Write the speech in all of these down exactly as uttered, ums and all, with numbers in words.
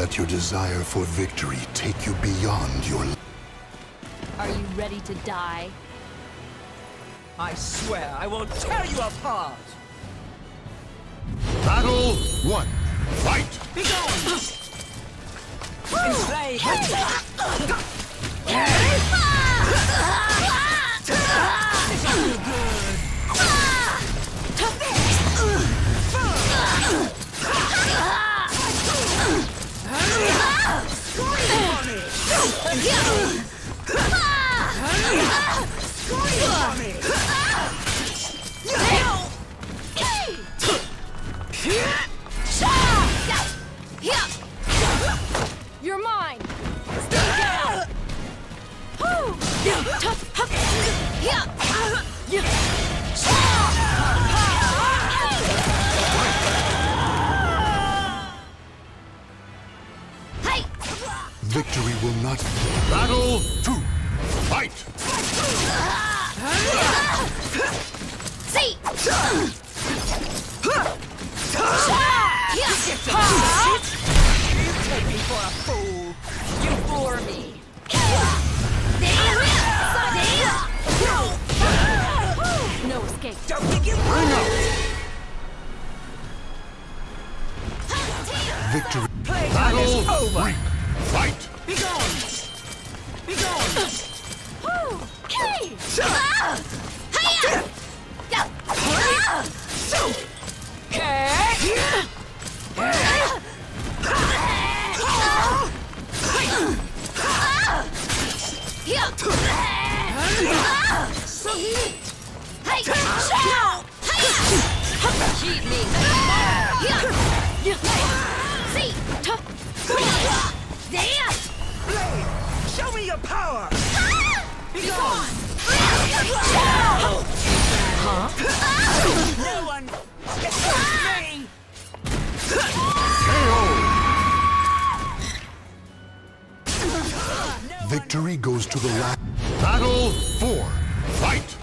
Let your desire for victory take you beyond your... Are you ready to die? I swear I will tear you apart! Battle one. Fight! Be gone! Enslave! You're mine! Stay down! Victory will not... Battle two. Fight! See! You take me for a fool! You bore me! No escape! Don't think you Bring out! Victory. Playtime is Battle over! three. Fight! Be gone! Be gone! Okay! Cheat me! See! Blade! Show me your power! Be gone! No one gets me! Victory goes to the last. Battle four. Fight!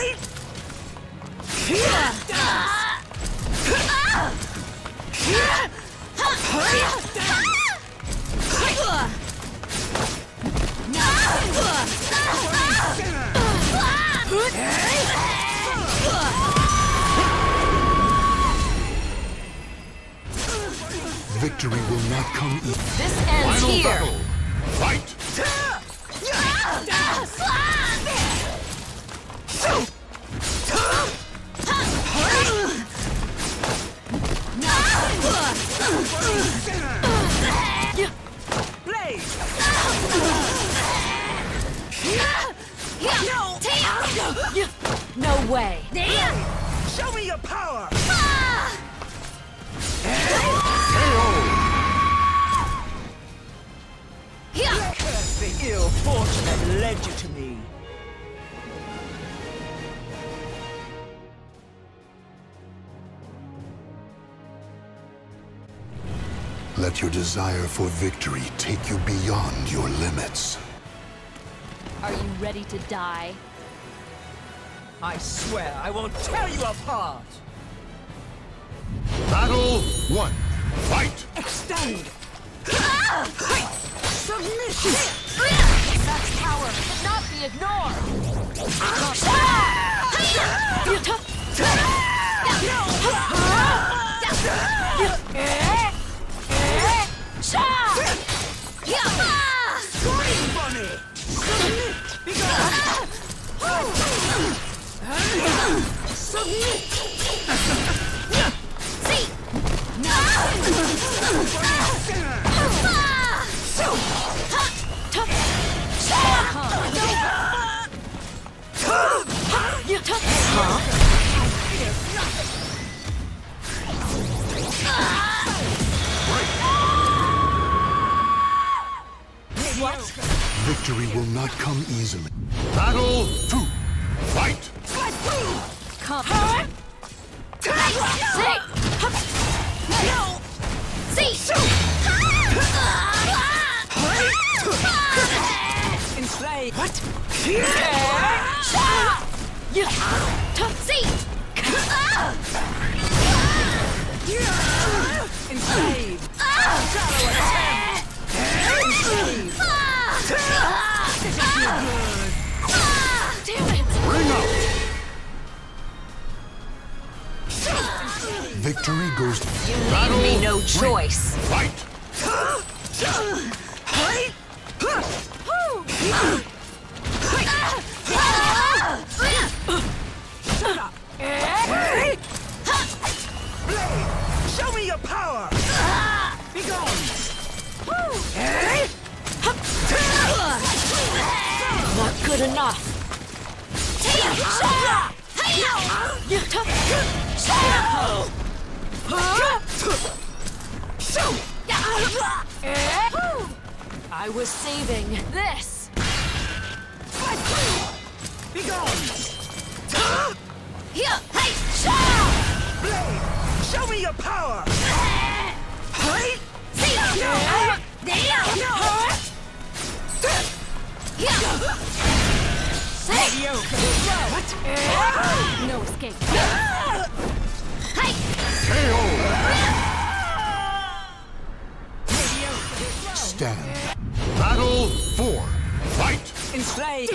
Victory will not come easy. This ends Final here! battle. Fight! Blade! No way! Show me your power! Curse the ill fortune that led you to me! Let your desire for victory take you beyond your limits. Are you ready to die? I swear I will tear you apart! Battle one. Fight! Extend! Submission! Such power cannot be ignored! Scream for me! Submit! Be gone! Submit! See! What? Victory will not come easily. Battle two. Fight! Come. See! See! Enslave! What? See! Enslave! Shallow attempt! Damn it! Bring out! Victory goes to You leave me no choice. fight! Blade, show me your power! Be gone! Not good enough. I was saving this. Be gone! Blade, show me your power! No escape. Stand. Battle four. Fight! Enslave!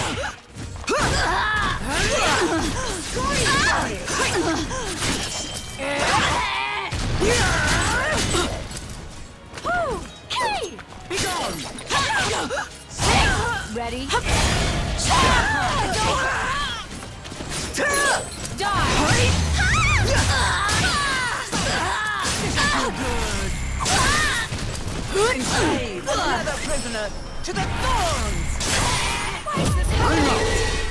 Okay. Be gone! Ready? Enslave another prisoner to the thorns! Bring out!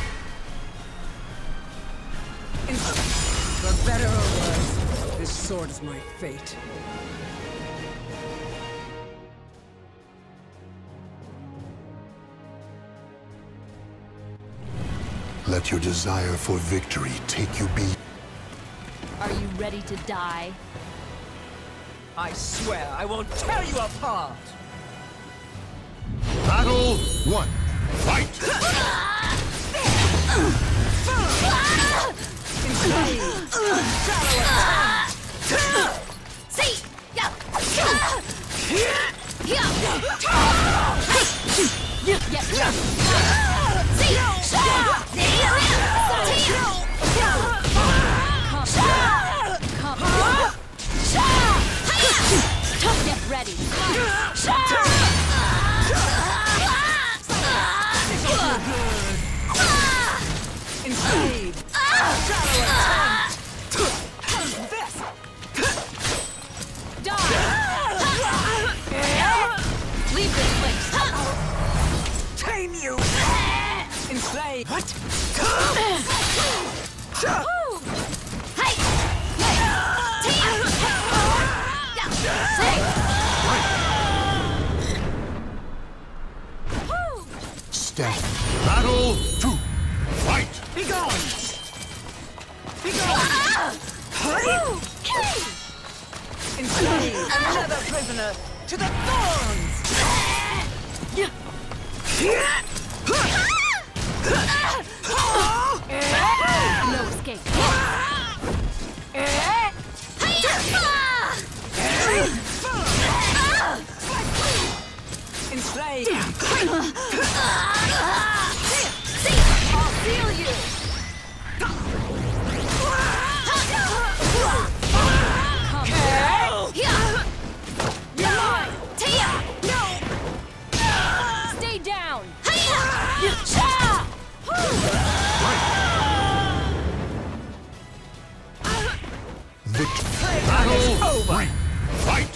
For better or worse, this sword is my fate. Let your desire for victory take you be. Are you ready to die? I swear I won't tear you apart! Battle one. Fight! Get ready. Enslave! Shadow attempt! This! Die. Leave this place. Tame you! Enslave! What? Stand. Battle two. Fight! Be gone! Be gone! Enslave another prisoner to the thorns! No escape. Enslave! I'll seal you. You're mine. Stay down. Victory. Battle three. Fight!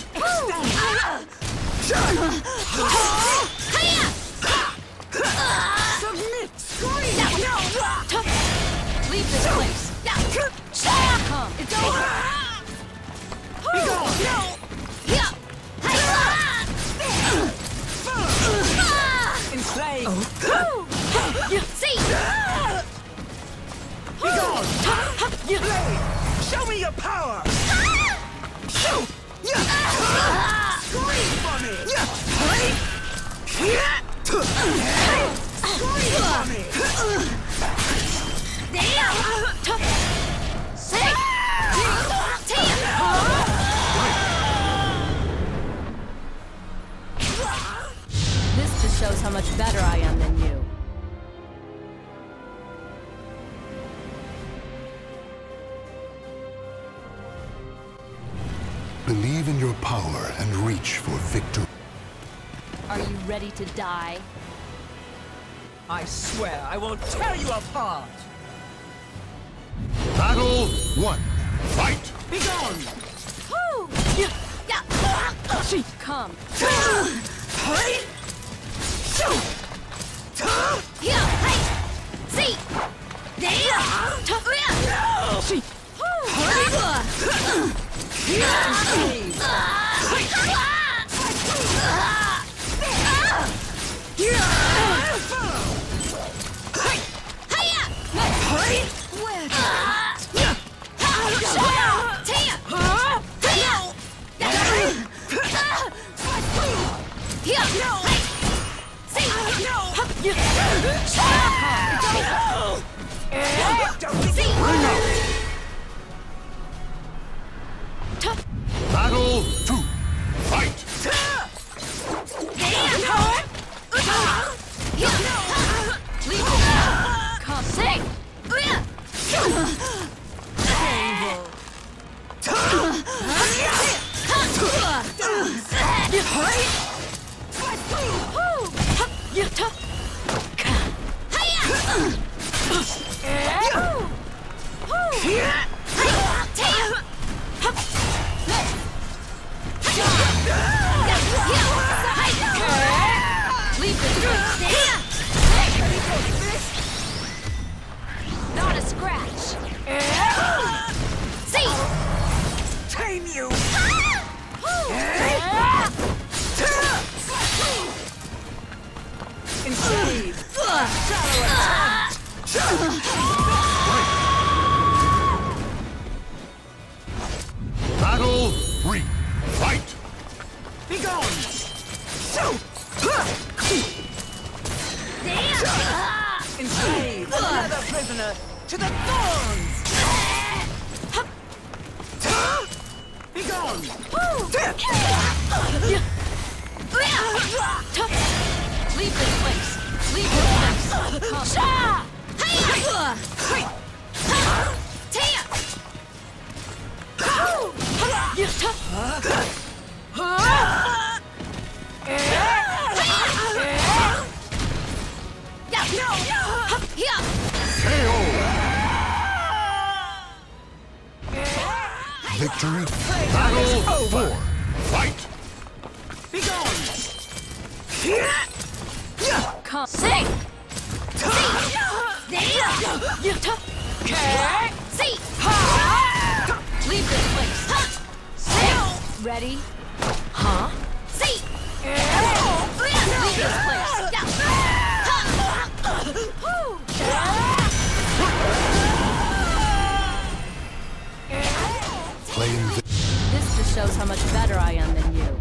Submit! Leave this place. Come. It's over. Be gone! Enslave! Be gone! Blade! Show me your power! Scream for me! Scream for me! Believe in your power and reach for victory. Are you ready to die? I swear I won't tear you apart! Battle one. Fight! Be gone! Woo! Come. Hey! Shoot! Here, hey! See! There! See! Battle two. Fight! Come. Sing! Not a scratch. See! Tame you! Enslave! Shallow attempt! Battle three. Fight! Be gone! Shoot! Enslave! Another prisoner to the thorns! Be gone! Leave this place. Leave this place. Come. Victory. Battle four. Fight! Be gone! Come. Sing! Leave this place. Sing! Ready? Huh? Leave this place. Claim vi- This just shows how much better I am than you.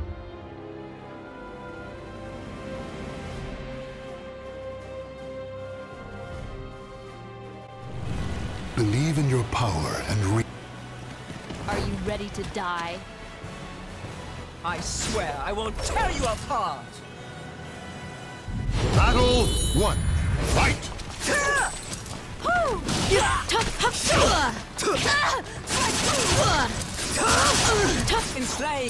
Believe in your power and reach. Are you ready to die? I swear I won't tear you apart! Battle one. Fight! Enslave!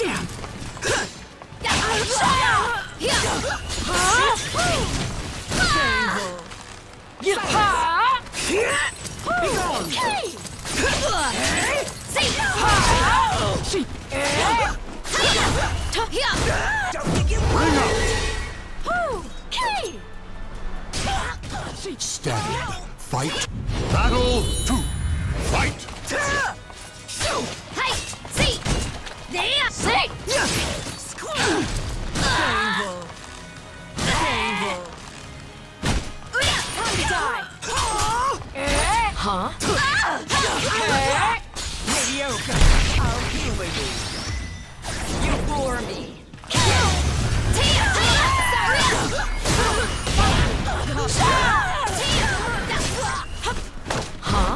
Be gone! Don't think you Bring out! Stand. Fight! Battle two. Fight! Huh? Mediocre! I'll humor you! You bore me. Huh?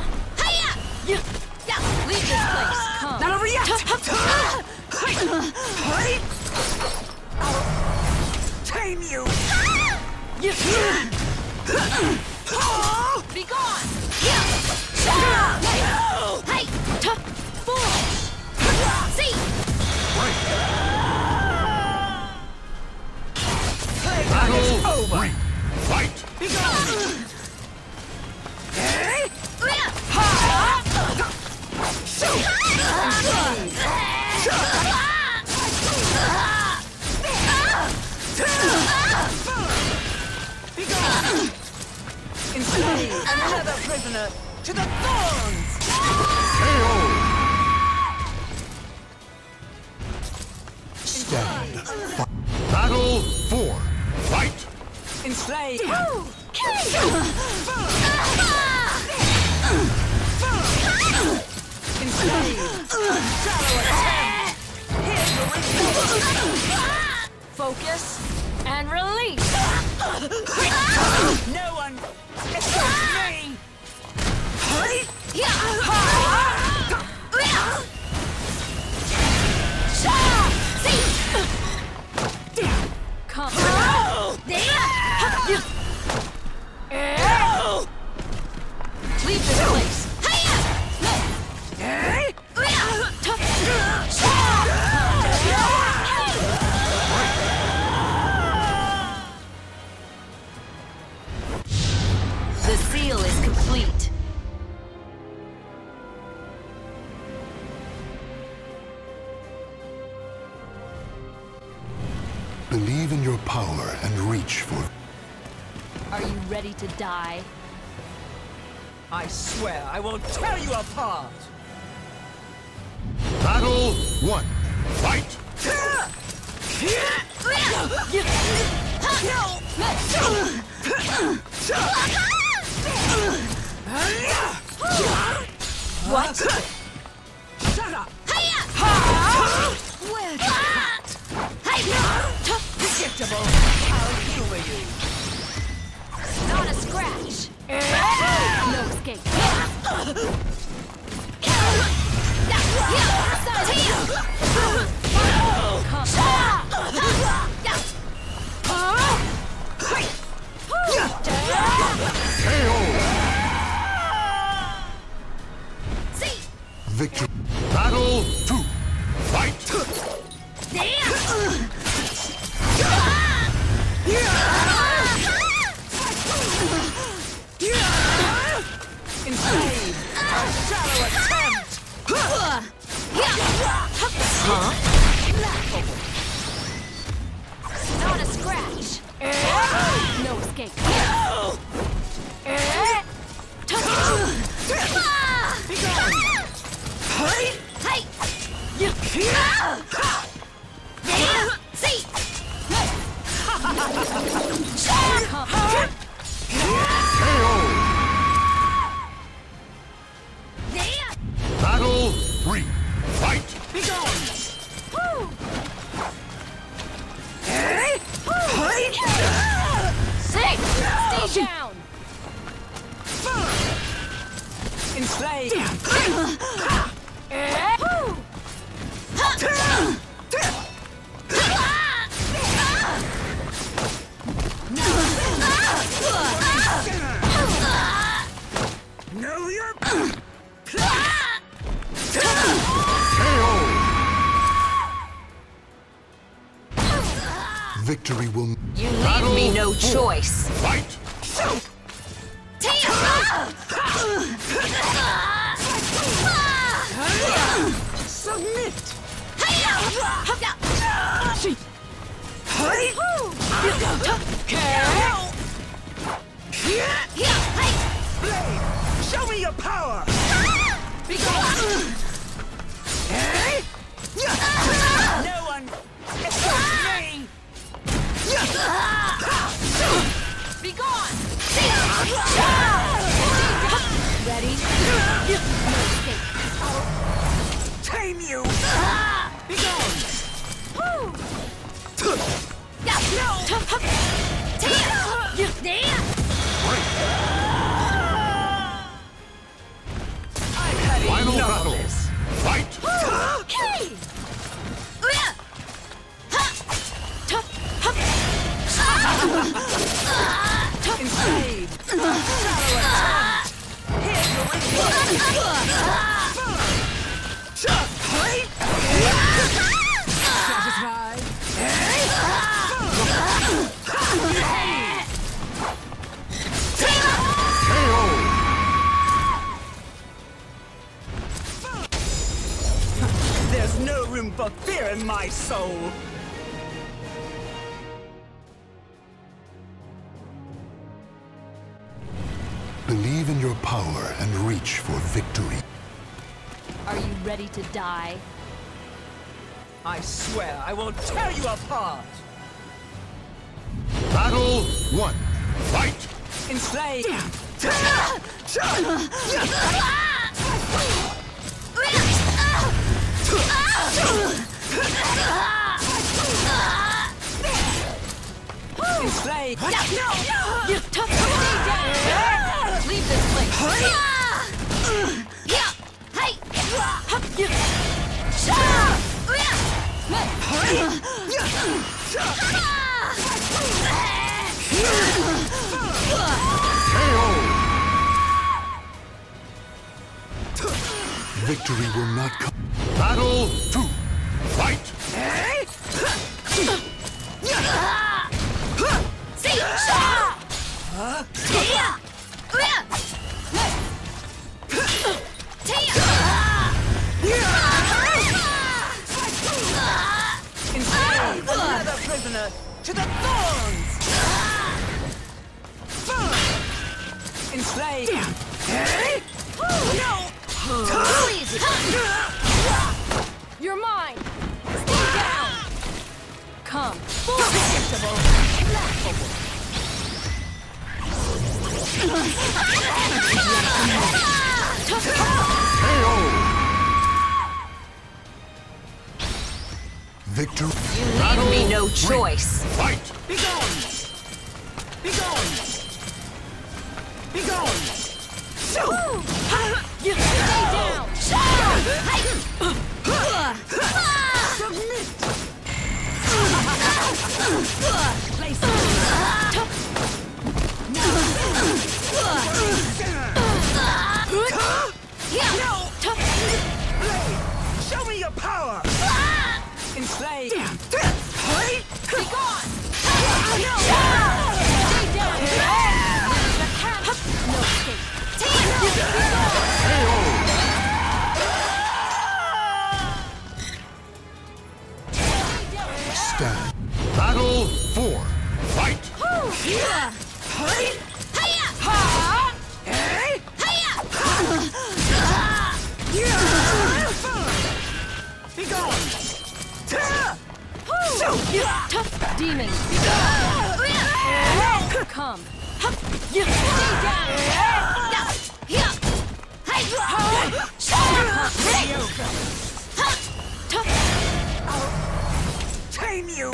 Leave this place. Come. Not over yet! I'll tame you! Be gone. Hey! Foolish! See! Another prisoner to the thorns! Stand. Battle four. Fight. Enslaved! Enslaved! Shallow attempt! Here's the result! Focus and release. No one escapes me! Come. Leave this place. The seal is complete. Believe in your power and reach for... Are you ready to die? I swear I will tear you apart! Battle one. Fight. What? Shut up! Where Predictable! How humor you! Not a scratch. No escape. Victory. Battle two. Fight. Enslaved! A shallow attempt! Huh? Not a scratch. No escape. Battle three. Fight. Stay down. Enslaved! Know your... Victory will... You leave Battle me no four. choice. Fight. Submit! Blade! Show me your power! No one escapes me! Be gone. Ready? No escape. Tame you! Be gone! I've had Final enough battle. of this. Fight. Okay. Enslaved! Shallow attempt! Here's the result! Satisfied? There's no room for fear in my soul! Believe power and reach for victory. Are you ready to die? I swear I will tear you apart! Battle one. Fight! Enslave! Enslave! You tough down! Leave this place! Victory will not come. Battle two. Fight! Enslave another prisoner to the thorns! Enslave! No! Please! You're mine! Stay down! Come! Full predictable! Laughable! Victory. You leave me no choice! Fight! Begone! Begone! Begone! You stay down! Submit! Place Blade! Show me your power! Enslave! Be gone! Stay down! No escape! Stand. Battle four. Fight! Begone! Tough demon! Come! You stay down! Tame you!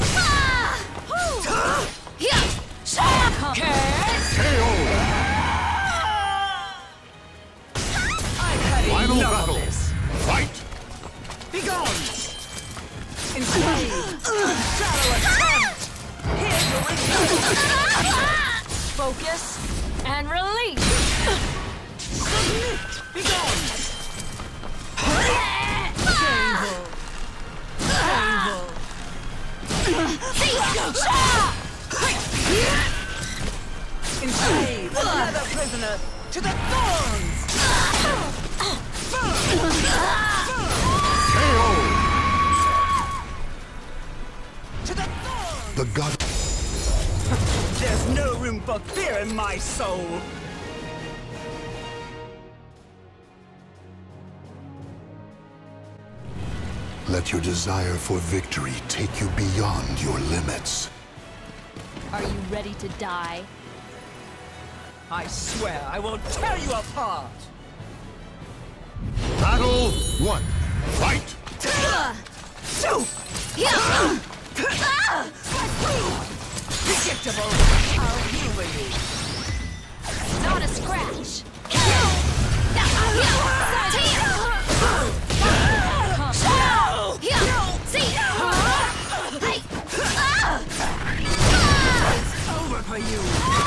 I've had Final enough battle. of this! Fight! Begone! Enslave! Shadow attempt! Here's your result! Focus and release! Submit! Begone! Shameful! Shameful! Enslave another prisoner to the thorns! To the thorns! The god. There's no room for fear in my soul! Let your desire for victory take you beyond your limits. Are you ready to die? I swear I will tear you apart! Battle one. Fight! Predictable! I'll humor you! Not a scratch! It's over for you!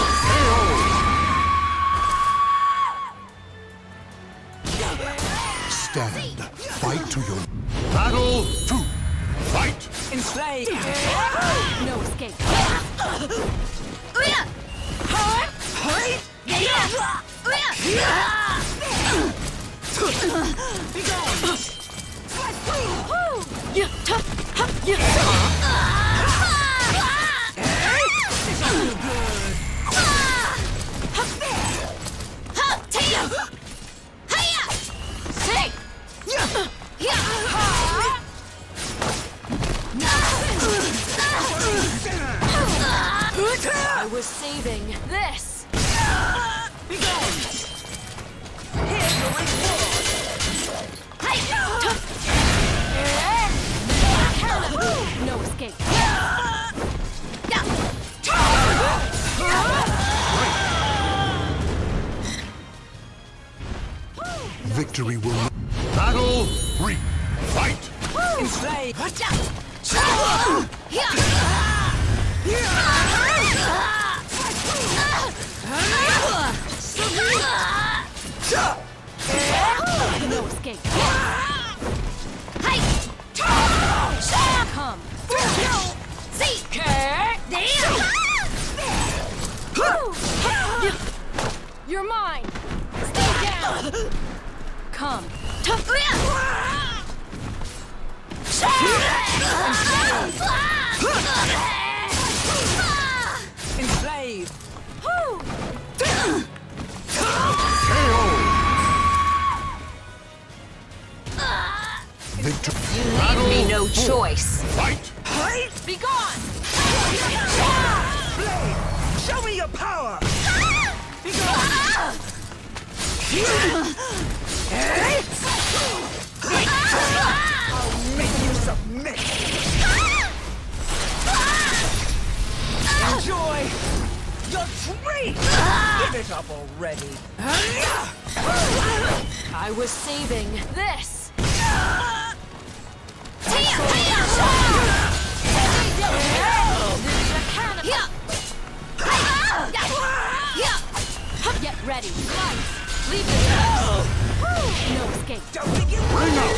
Stand. Fight to your... Battle two. Fight! Enslave! No escape! Begone! You tough! You This is too good! I was saving this. Be gone! Here's your reward! No escape. Victory will not. Battle three. Fight! Enslave! No escape. Come. See! You're mine. Stay down. Come. Enslave! Victory. Leave me no choice. Fight! Be gone. Blade! Show me your power! Be gone! I'll make you submit! Enjoy your treat! Give it up already! I was saving this. Get ready. Slice. Leave this place. No escape. Don't think you bring out!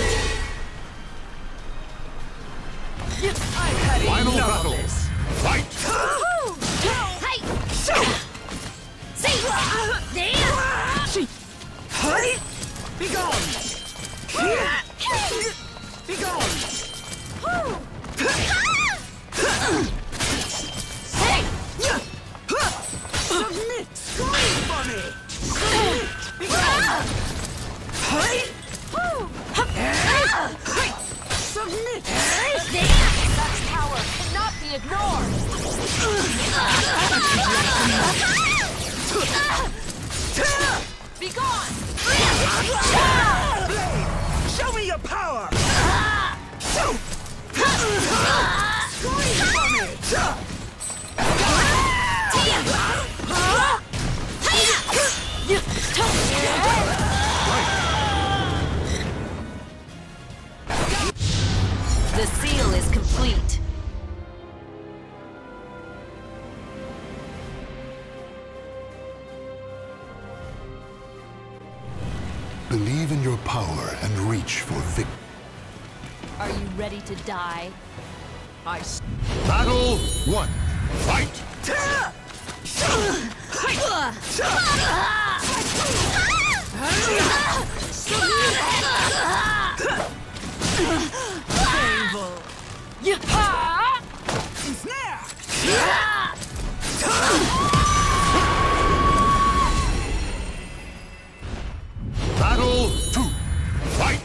I've had Final enough battle. of this! Fight! Hey! Be gone! Be gone! Submit! Scream for me! Submit! Be gone! Hey! Submit! Such power cannot be ignored. Be gone. Blade! Show me your power! Scream for me! The seal is complete. Believe in your power and reach for victory. Are you ready to die? I s- Battle one. Fight! Snare! Battle two. Fight!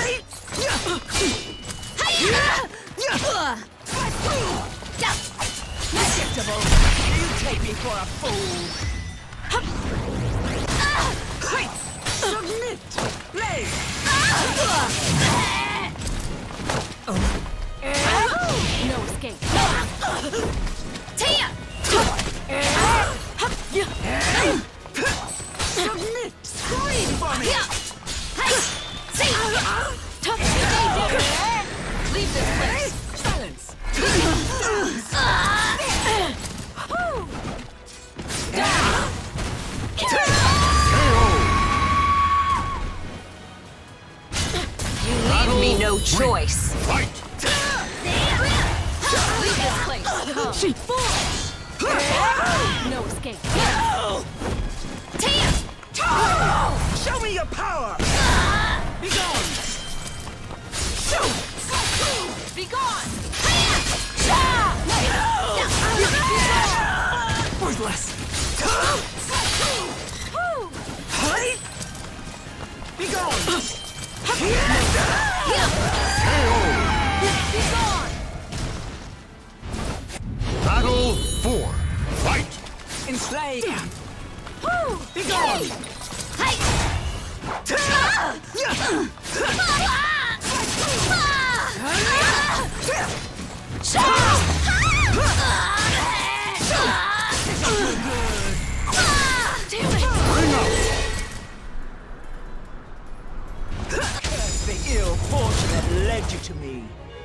Predictable! You take me for a fool! Submit! Blade! No escape. Submit! Scream for me! Leave this place. Silence! You leave me no choice. Fight! Leave this place. Come. She No escape. Show me your power! Be gone! Be gone. Worthless! Hey! Be gone! misfortune that led you to me.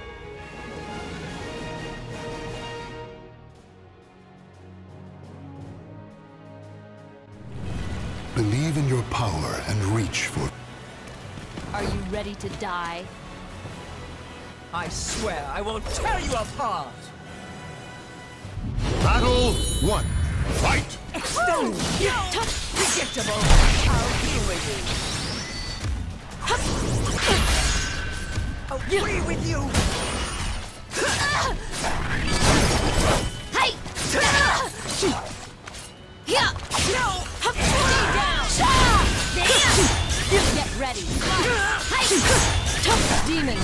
Believe in your power and reach for... Are you ready to die? I swear I will tear you apart! Battle one. Fight! Extend! Predictable! I'll be with you! Agree with you! Hey! Yeah! No! Stay down! Get ready! Hey! Demon!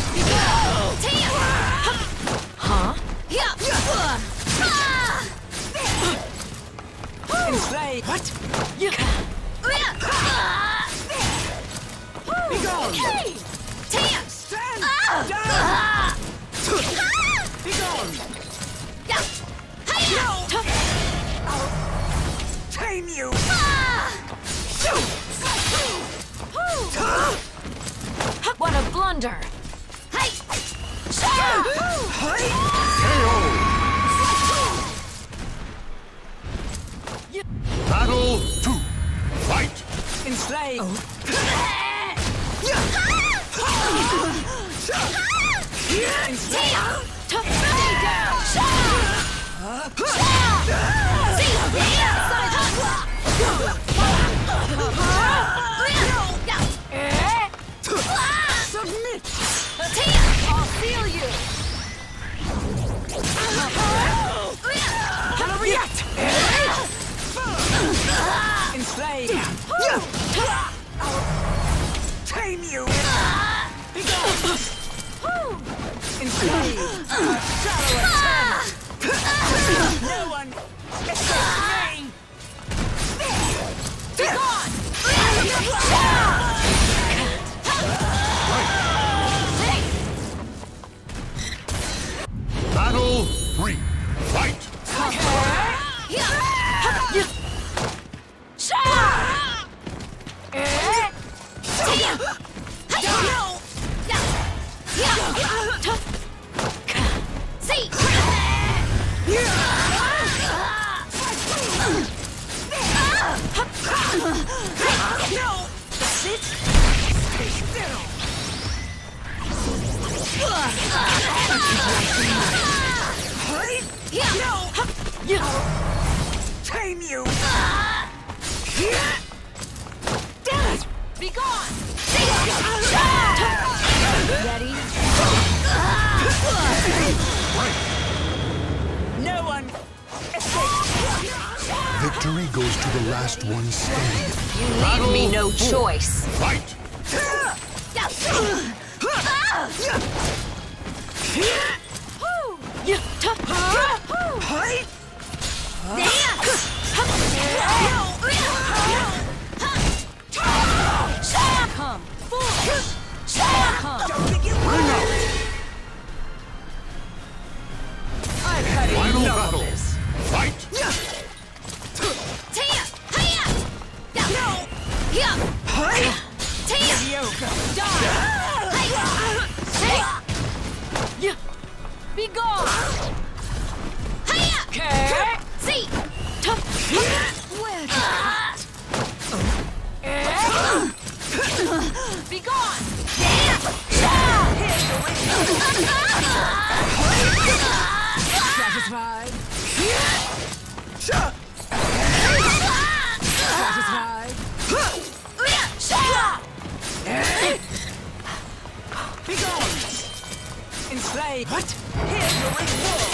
Huh? Yeah! Enslave! What? Be gone! Hey! Tan! Stand Ah! down! Be gone! Yeah! Hiya! I'll tame you! What a blunder! Hey! Battle two. Fight! Enslave! Enslave! Stay down! See Submit! I'll seal you! How to react! Enslave! I'll tame you! Be gone! Enslave! A shallow attempt! No one escapes me! Be gone! Battle three. Fight! Sit! Stay still! Tame you! Damn it! Be gone! Ready? No one escapes! Victory goes to the last one standing. You leave me no choice. Fight! Come, foolish! Come. Don't think you will! I've had Final enough battle. of this! Fight! Mediocre! Be gone! Okay. See. Where Be gone! Satisfied? Satisfied? Be gone! Enslave! What? Here's your reward!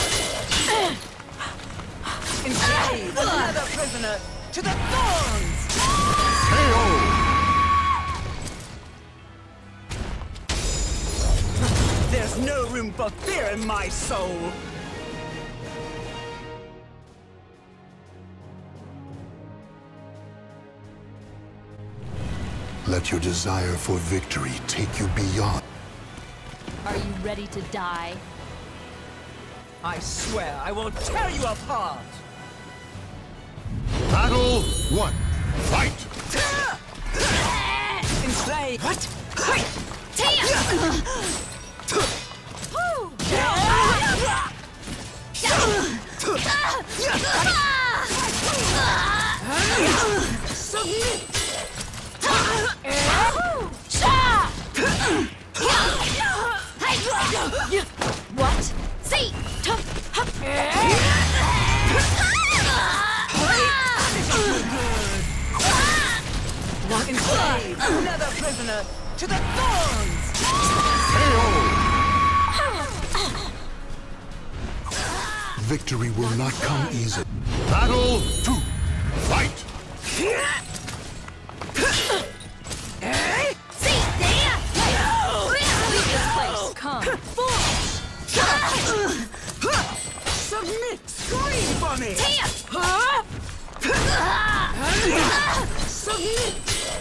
Enslave another prisoner to the thorns! K O! There's no room for fear in my soul! Let your desire for victory take you beyond. Are you ready to die? I swear I will tear you apart! Battle one. Fight! Enslave! What? What? See? Not enslaved. Another prisoner to the thorns. Victory will not come easy. Battle two. Fight! See? There! Leave this place. Come. Submit. Scream for me. Submit.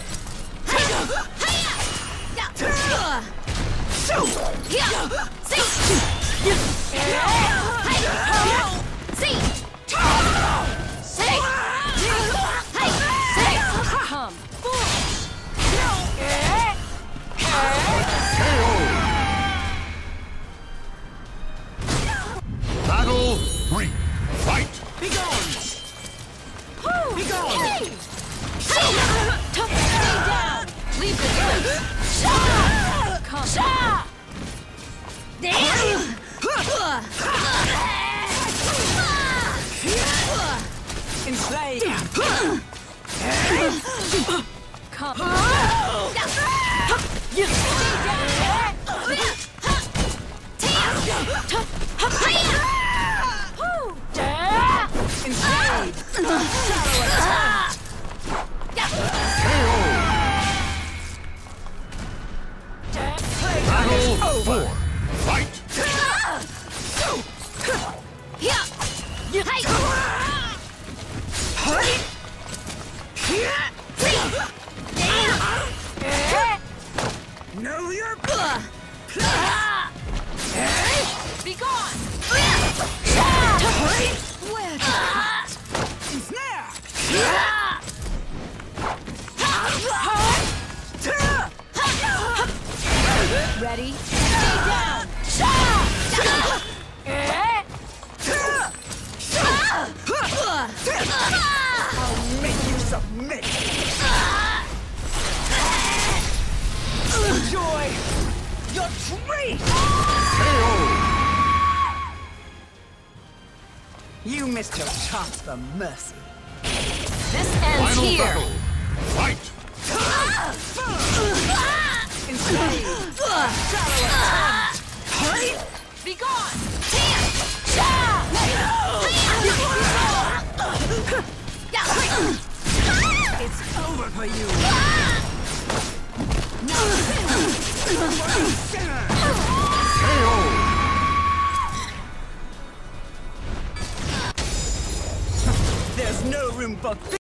Battle three. Fight! Be gone. Be gone. Stay down. Leave this place. Come. Enslaved. Come. Enslaved. Battle four. Fight! Know your Be gone. snare. Ready? Stay down. I'll make you submit. Enjoy your treat. You missed your chance for mercy. This ends Final here. battle. Fight! Enslaved. Be gone. It's over for you. There's no room for